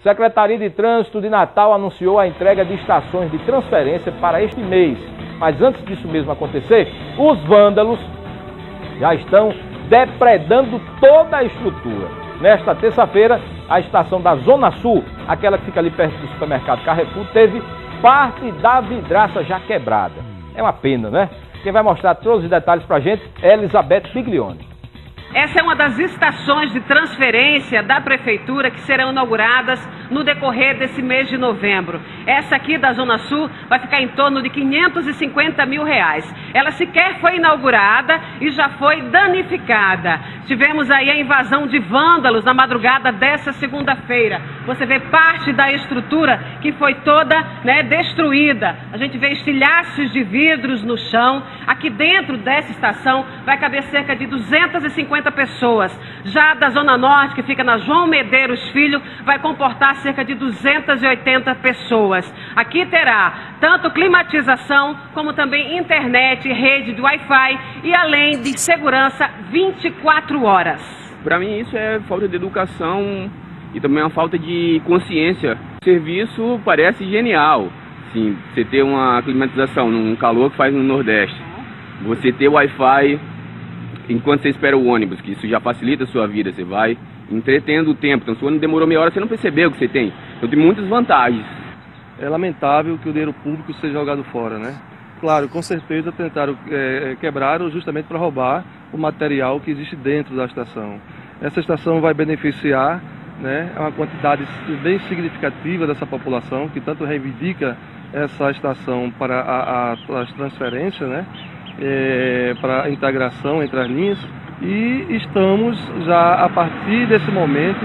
Secretaria de Trânsito de Natal anunciou a entrega de estações de transferência para este mês. Mas antes disso mesmo acontecer, os vândalos já estão depredando toda a estrutura. Nesta terça-feira, a estação da Zona Sul, aquela que fica ali perto do supermercado Carrefour, teve parte da vidraça já quebrada. É uma pena, né? Quem vai mostrar todos os detalhes pra gente é Elizabeth Biglione. Essa é uma das estações de transferência da Prefeitura que serão inauguradas no decorrer desse mês de novembro. Essa aqui da Zona Sul vai ficar em torno de R$550 mil. Ela sequer foi inaugurada e já foi danificada. Tivemos aí a invasão de vândalos na madrugada dessa segunda-feira. Você vê parte da estrutura que foi toda destruída. A gente vê estilhaços de vidros no chão. Aqui dentro dessa estação vai caber cerca de 250 pessoas. Já da Zona Norte, que fica na João Medeiros Filho, vai comportar cerca de 280 pessoas. Aqui terá tanto climatização, como também internet, rede de Wi-Fi e além de segurança 24 horas. Para mim isso é falta de educação e também uma falta de consciência. O serviço parece genial. Sim, você ter uma climatização num calor que faz no Nordeste, você ter Wi-Fi enquanto você espera o ônibus, que isso já facilita a sua vida, você vai entretendo o tempo. Então se o ônibus demorou meia hora, você não percebeu o que você tem. Então tem muitas vantagens. É lamentável que o dinheiro público seja jogado fora, né? Claro, com certeza tentaram quebrar justamente para roubar o material que existe dentro da estação. Essa estação vai beneficiar uma quantidade bem significativa dessa população, que tanto reivindica essa estação para as transferências, para a integração entre as linhas, e estamos já a partir desse momento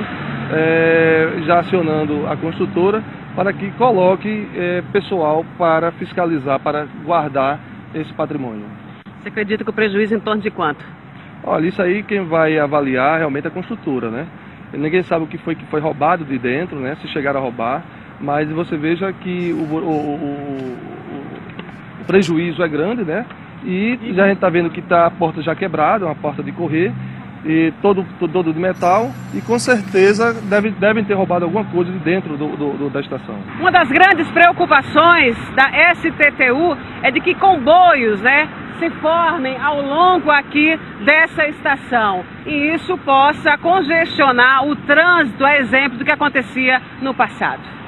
já acionando a construtora para que coloque pessoal para fiscalizar, para guardar esse patrimônio. Você acredita que o prejuízo é em torno de quanto? Olha, isso aí quem vai avaliar realmente é a construtora, Ninguém sabe o que foi roubado de dentro, se chegaram a roubar, mas você veja que o prejuízo é grande, E já a gente está vendo que está a porta já quebrada, uma porta de correr, e todo de metal, e com certeza devem ter roubado alguma coisa de dentro da estação. Uma das grandes preocupações da STTU é de que comboios se formem ao longo aqui dessa estação, e isso possa congestionar o trânsito, a exemplo do que acontecia no passado.